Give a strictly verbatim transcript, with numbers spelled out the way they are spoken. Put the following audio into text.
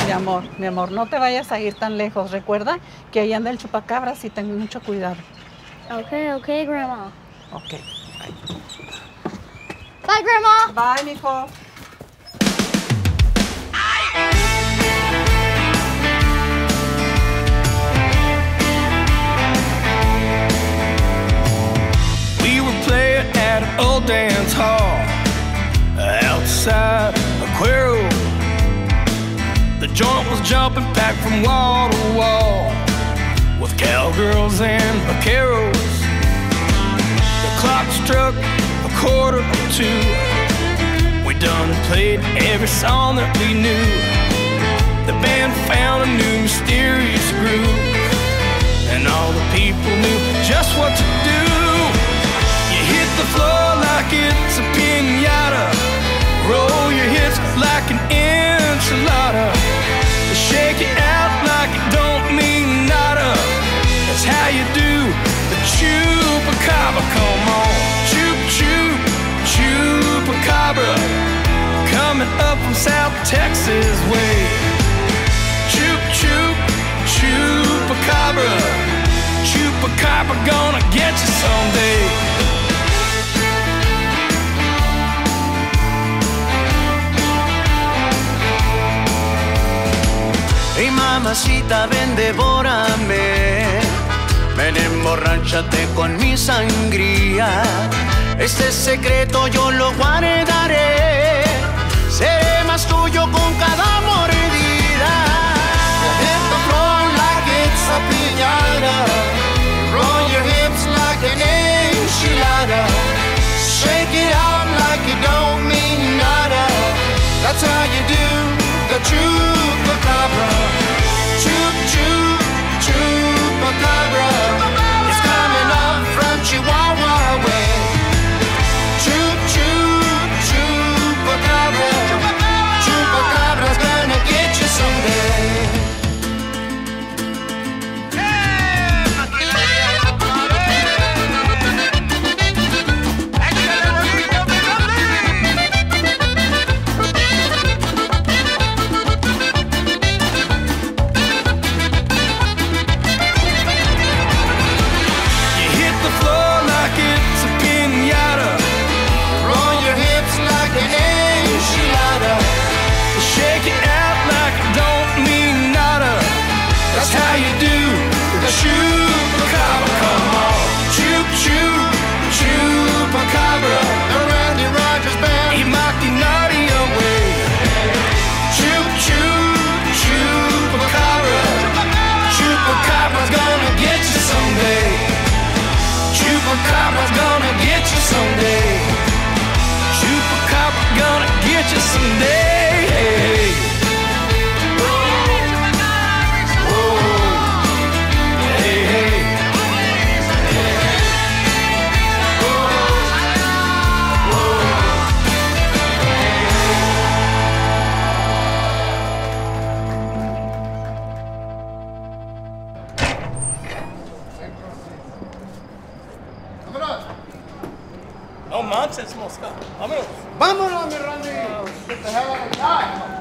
Mi amor, mi amor, no te vayas a ir tan lejos. Recuerda que ahí anda el chupacabras y ten mucho cuidado. Okay, okay, Grandma. Ok. Bye. Bye, Grandma. Bye, mijo. We were playing at an old dance hall outside Aquero. The joint was jumping back from wall to wall with cowgirls and vaqueros. The clock struck a quarter to two. We done played every song that we knew. The band found a new mysterious groove, and all the people knew just what to do. You hit the floor like it's a piñata, roll your hips like an enchilada, shake it out like it don't mean nada. That's how you do the chupacabra. Come on, chup chup chupacabra, coming up from South Texas way. Chup chup chupacabra, chupacabra gonna get you someday. Hey mamacita, ven, devórame, ven, emborráchate con mi sangría. Este secreto yo lo guardaré, seré más tuyo con cada mordida. Hit the floor like it's a piñata, roll your hips like an enchilada, shake it out like you don't mean nada. That's how you do the chupacabra. Chup, chup, chupacabra. It's coming up from Chihuahua way. Chup, chup, chupacabra. Chupacabra's gonna get you someday. Chupacabra's gonna get you someday. Chupacabra gonna get you someday. Hey, hey. No nonsense, Mosca. Vámonos. Vámonos, mi Randy. Get the hell out of time.